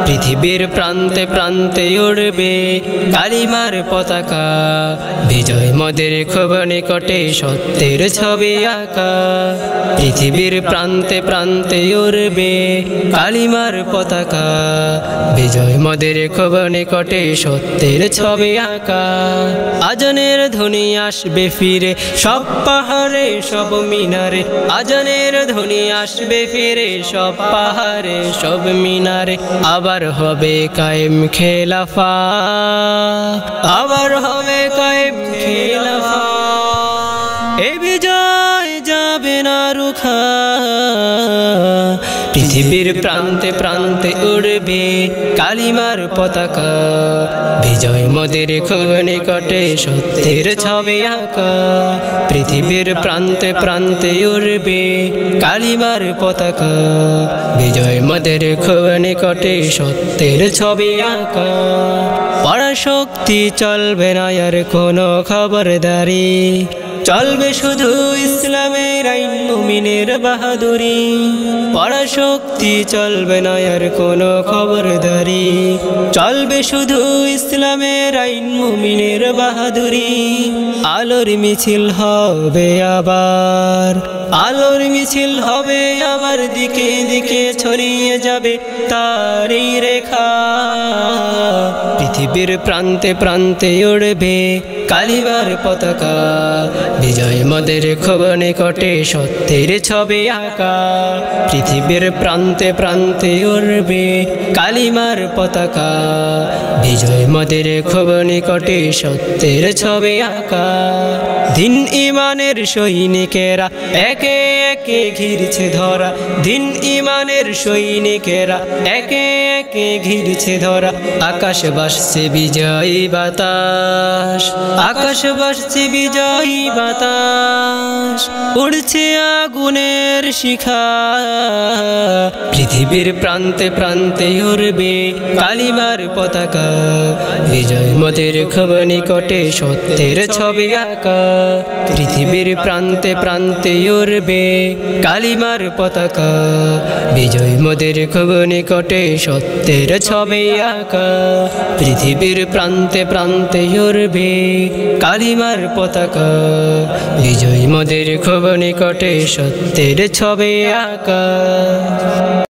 পৃথিবীর প্রান্তে প্রান্তে উড়বে কালিমার পতাকা, বিজয় মোদের খুব নিকটে সত্যের ছবি আঁকা। পৃথিবীর প্রান্তে প্রান্তে উড়বে কালিমার পতাকা, বিজয় মোদের খুব নিকটে সত্যের ছবি আঁকা। আজানের ধ্বনি আসবে ফিরে সব পাহাড়ে সব মিনারে, আজানের ধ্বনি আসবে ফিরে সব পাহাড়ে সব মিনারে। আবার হবে কায়েম খেলাফা, আবার হবে কায়েম খেলাফা। এই বিজয় যাবে না রুখা। পৃথিবীর প্রান্তে প্রান্তে উড়বে কালিমার পতাকা, বিজয় মোদের খুব নিকটে সত্যের ছবি আঁকা। পৃথিবীর প্রান্তে প্রান্তে উড়বে কালিমার পতাকা, বিজয় মোদের খুব নিকটে সত্যের ছবি আঁকা। পরাশক্তি চলবে না আর কোনো খবরদারি, চলবে শুধু ইসলামের আইন মুমিনের বাহাদুরি। পরাশক্তি চলবে না আর কোনো খবরদারি, চলবে শুধু ইসলামের আইন মুমিনের বাহাদুরি। আলোর মিছিল হবে আবার, আলোর মিছিল হবে আবার, দিকে দিকে ছড়িয়ে যাবে তারই রেখা। পৃথিবীর প্রান্তে প্রান্তে উড়বে কালিমার পতাকা, বিজয় মোদের খুব নিকটে সত্যের ছবি আঁকা। পৃথিবীর প্রান্তে প্রান্তে উড়বে কালিমার পতাকা, বিজয় মোদের খুব নিকটে সত্যের ছবি আঁকা। দিন ইমানের সৈনিকেরা একে একে ঘিরছে ধরা, দিন ইমানের সৈনিকেরা একে একে ঘিরছে ধরা। আকাশ ভাসছে বিজয়ী বাতাস, আকাশ ভাসছে বিজয়ী বাতাস, উড়ছে আগুনের শিখা। পৃথিবীর প্রান্তে প্রান্তে উড়বে কালিমার পতাকা, বিজয় মোদের খুব নিকটে সত্যের ছবি আঁকা। পৃথিবীর প্রান্তে প্রান্তে উড়বে কালিমার পতাকা, বিজয় মোদের খুব নিকটে সত্যের ছবি আঁকা। পৃথিবীর প্রান্তে প্রান্তে উড়বে কালিমার পতাকা, বিজয় মোদের খুব নিকটে সত্যের ছবি আঁকা।